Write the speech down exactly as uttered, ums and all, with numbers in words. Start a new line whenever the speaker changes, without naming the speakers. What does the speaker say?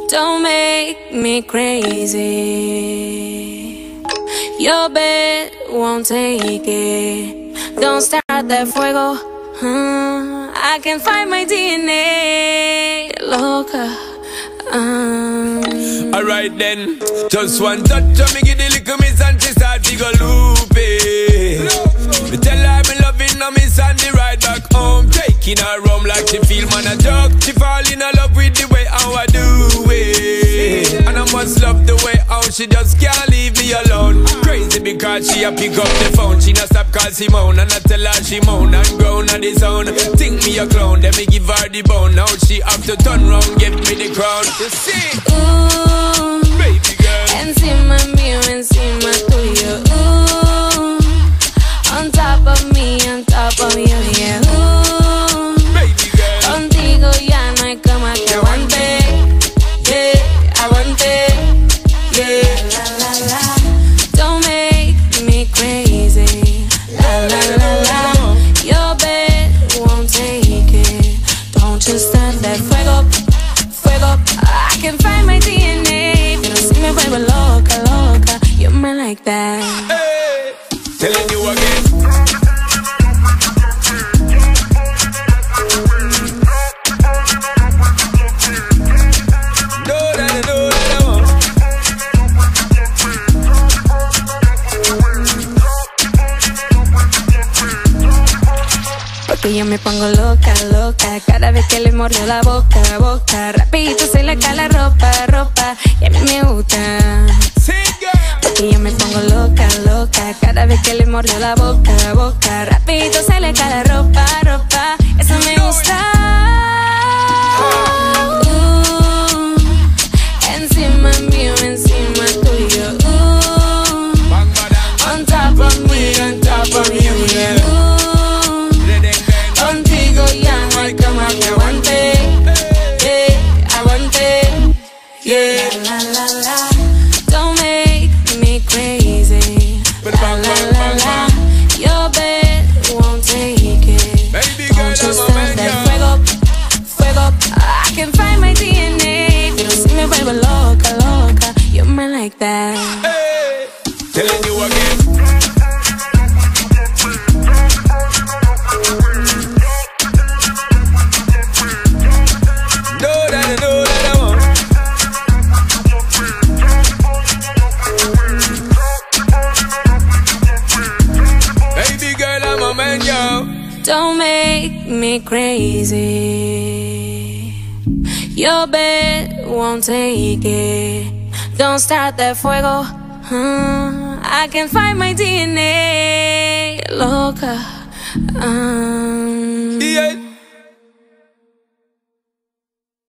Don't make me crazy. Your bed won't take it. Don't start that fuego. uh, I can find my D N A. Loca. um.
Alright then, just one touch of me, give the little miss and she start to go loopy. Me tell her me loving her miss and the ride back home, taking her home like she feel man a joke. She fall in love with the way how I do it, and I must love the way how she just can't leave me alone. Crazy because she a pick up the phone, she not stop call Simone, and I tell her she moan and groan on the sound. Think me a clown, then me give her the bone. Now she have to turn round, give me the crown. You see?
Ooh,
baby girl.
Encima mío, encima tuyo. Ooh, on top of me, on top of you, yeah. Ooh,
baby girl.
Contigo ya no hay cama que aguante. Yeah, aguante. Yeah, la la la. Don't make me crazy. La la la la. Your bed won't take it. Don't just start that fuego, fuego. I can find my D N A. Pero si me vuelvo loca, loca. You're mine like that.
Hey, telling you again.
Porque yo me pongo loca, loca. Cada vez que le mordió la boca, boca. Rapidito se le cae la ropa, ropa. Y a mí me gusta. Porque yo me pongo loca, loca. Cada vez que le mordió la boca, boca. Rapidito se le cae la ropa, ropa. Eso me gusta. Uh, encima mío, encima tuyo. Uh, on top of me, on top of you, yeah. Contigo ya no hay cama que aguante. Yeah, aguante. Yeah, la la la. Don't make me crazy. La la la la. Your bed won't take it.
Baby
Don't
girl,
just
I'm a
start
man,
that
yeah.
fuego, fuego. I can find my D N A. Pero si me vuelvo loca, loca. You're mine like that.
Hey, telling you again.
Don't make me crazy. Your bed won't take it. Don't start that fuego. uh, I can find my D N A. Loca. um.
Yeah.